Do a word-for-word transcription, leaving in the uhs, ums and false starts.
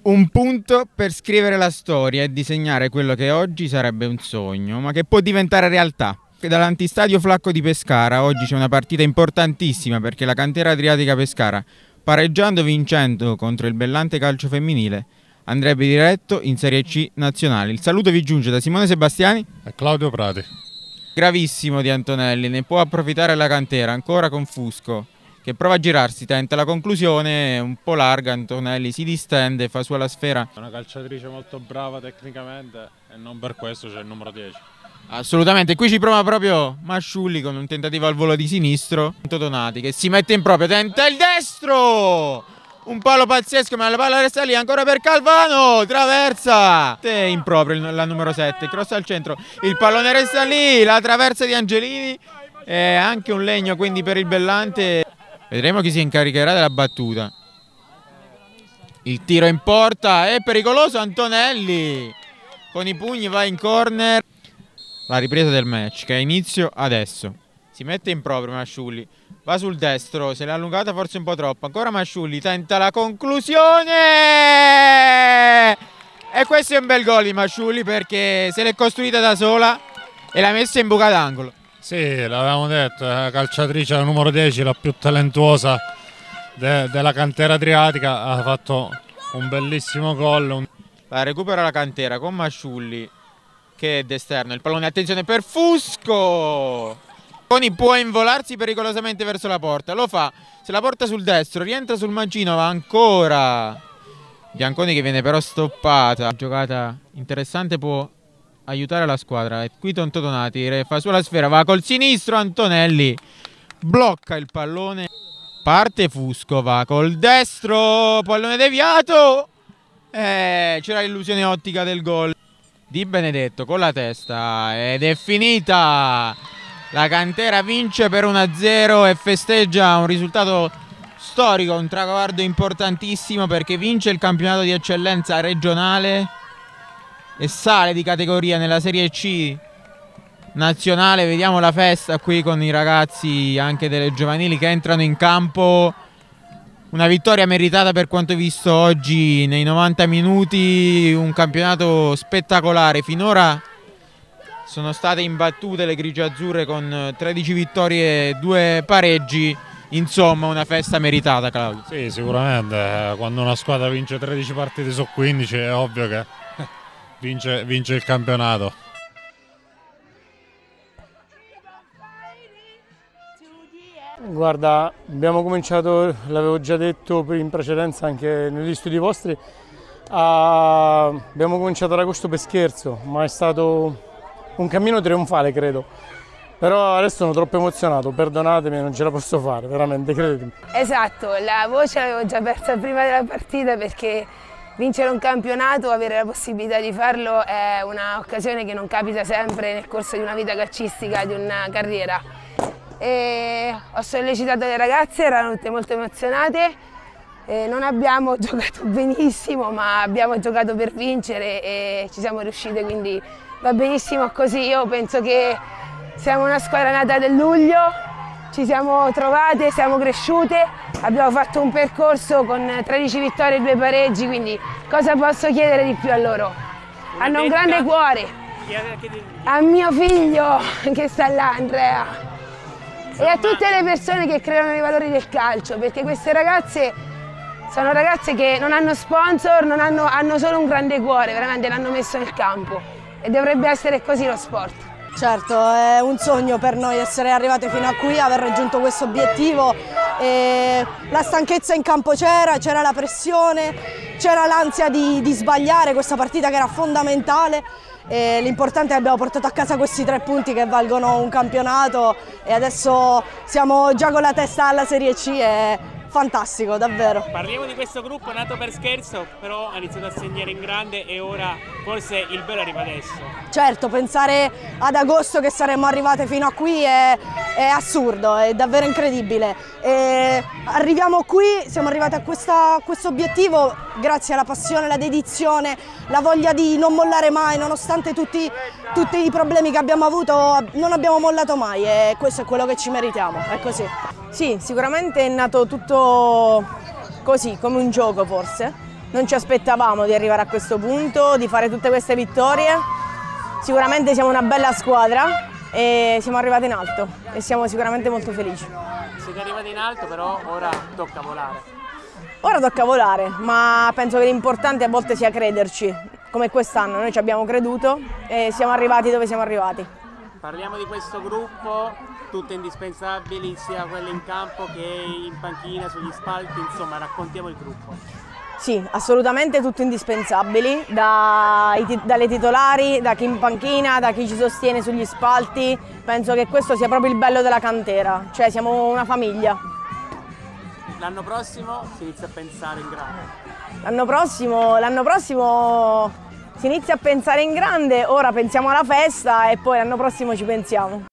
Un punto per scrivere la storia e disegnare quello che oggi sarebbe un sogno, ma che può diventare realtà. Dall'antistadio Flacco di Pescara oggi c'è una partita importantissima perché la cantera adriatica Pescara, pareggiando vincendo contro il Bellante Calcio Femminile, andrebbe diretto in Serie C nazionale. Il saluto vi giunge da Simone Sebastiani e Claudio Prati. Gravissimo di Antonelli, ne può approfittare la cantera, ancora con Fusco, che prova a girarsi, tenta la conclusione, un po' larga, Antonelli si distende, fa sua la sfera. È una calciatrice molto brava tecnicamente e non per questo c'è il numero dieci. Assolutamente, qui ci prova proprio Masciulli con un tentativo al volo di sinistro. Donati che si mette in proprio, tenta il destro! Un palo pazzesco, ma la palla resta lì ancora per Calvano, traversa! In proprio la numero sette, cross al centro, il pallone resta lì, la traversa di Angelini e anche un legno quindi per il Bellante. Vedremo chi si incaricherà della battuta. Il tiro in porta, è pericoloso Antonelli, con i pugni va in corner. La ripresa del match che ha inizio adesso. Si mette in proprio Masciulli, va sul destro, se l'ha allungata forse un po' troppo. Ancora Masciulli, tenta la conclusione! E questo è un bel gol di Masciulli perché se l'è costruita da sola e l'ha messa in buca d'angolo. Sì, l'avevamo detto, è la calciatrice la numero dieci, la più talentuosa de della cantera adriatica, ha fatto un bellissimo gol. Un... La recupera la cantera con Masciulli che è d'esterno, il pallone, attenzione per Fusco! Bianconi può involarsi pericolosamente verso la porta, lo fa, se la porta sul destro, rientra sul mancino, va ancora Bianconi che viene però stoppata. Giocata interessante, può aiutare la squadra. E qui Tonto Donati fa sulla sfera, va col sinistro, Antonelli blocca il pallone, parte Fusco, va col destro, pallone deviato, eh, c'era l'illusione ottica del gol Di Benedetto con la testa ed è finita. La cantera vince per uno a zero e festeggia un risultato storico, un traguardo importantissimo perché vince il campionato di eccellenza regionale e sale di categoria nella Serie C nazionale. Vediamo la festa qui con i ragazzi anche delle giovanili che entrano in campo. Una vittoria meritata per quanto visto oggi nei novanta minuti, un campionato spettacolare. Finora sono state imbattute le grigie-azzurre con tredici vittorie e due pareggi, insomma una festa meritata, Claudio. Sì, sicuramente, quando una squadra vince tredici partite su quindici è ovvio che vince, vince il campionato. Guarda, abbiamo cominciato, l'avevo già detto in precedenza anche negli studi vostri, a... abbiamo cominciato ad agosto per scherzo, ma è stato un cammino trionfale credo, però adesso sono troppo emozionato, perdonatemi, non ce la posso fare, veramente, credetemi. Esatto, la voce l'avevo già persa prima della partita perché vincere un campionato, avere la possibilità di farlo è un'occasione che non capita sempre nel corso di una vita calcistica, di una carriera. E ho sollecitato le ragazze, erano tutte molto emozionate, e non abbiamo giocato benissimo ma abbiamo giocato per vincere e ci siamo riuscite, quindi va benissimo così. Io penso che siamo una squadra nata nel luglio, ci siamo trovate, siamo cresciute, abbiamo fatto un percorso con tredici vittorie e due pareggi, quindi cosa posso chiedere di più a loro? Hanno un grande cuore, a mio figlio che sta là, Andrea, e a tutte le persone che credono nei valori del calcio, perché queste ragazze sono ragazze che non hanno sponsor, non hanno, hanno solo un grande cuore, veramente l'hanno messo nel campo e dovrebbe essere così lo sport. Certo, è un sogno per noi essere arrivate fino a qui, aver raggiunto questo obiettivo. E la stanchezza in campo c'era, c'era la pressione, c'era l'ansia di, di sbagliare questa partita che era fondamentale. L'importante è che abbiamo portato a casa questi tre punti che valgono un campionato e adesso siamo già con la testa alla Serie C, è fantastico, davvero. Parliamo di questo gruppo nato per scherzo, però ha iniziato a segnare in grande e ora forse il vero arriva adesso. Certo, pensare ad agosto che saremmo arrivate fino a qui è, è assurdo, è davvero incredibile. E arriviamo qui, siamo arrivati a questo obiettivo grazie alla passione, la dedizione, la voglia di non mollare mai, nonostante tutti, tutti i problemi che abbiamo avuto, non abbiamo mollato mai e questo è quello che ci meritiamo, è così. Sì, sicuramente è nato tutto così, come un gioco forse, non ci aspettavamo di arrivare a questo punto, di fare tutte queste vittorie. Sicuramente siamo una bella squadra e siamo arrivati in alto e siamo sicuramente molto felici. Siete arrivati in alto, però ora tocca volare. Ora tocca volare, ma penso che l'importante a volte sia crederci, come quest'anno. Noi ci abbiamo creduto e siamo arrivati dove siamo arrivati. Parliamo di questo gruppo, tutte indispensabili, sia quelle in campo che in panchina, sugli spalti, insomma raccontiamo il gruppo. Sì, assolutamente tutti indispensabili, dai, dalle titolari, da chi in panchina, da chi ci sostiene sugli spalti. Penso che questo sia proprio il bello della cantera, cioè siamo una famiglia. L'anno prossimo si inizia a pensare in grande. L'anno prossimo, l'anno prossimo si inizia a pensare in grande, ora pensiamo alla festa e poi l'anno prossimo ci pensiamo.